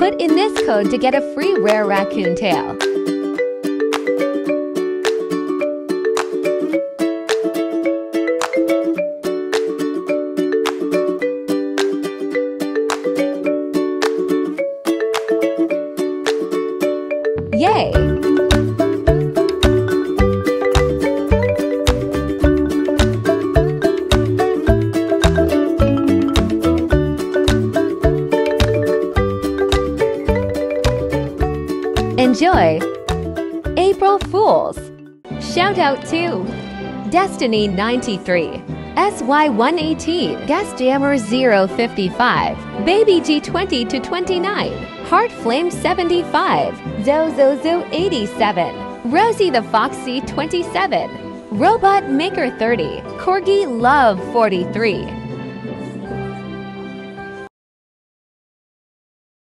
Put in this code to get a free rare raccoon tail. Yay! Enjoy! April Fools! Shout out to Destiny93, SY118, Guest Jammer 055, Baby G20 to 29, Heart Flame 75, Zozozo 87, Rosie the Foxy 27, Robot Maker 30, Corgi Love 43,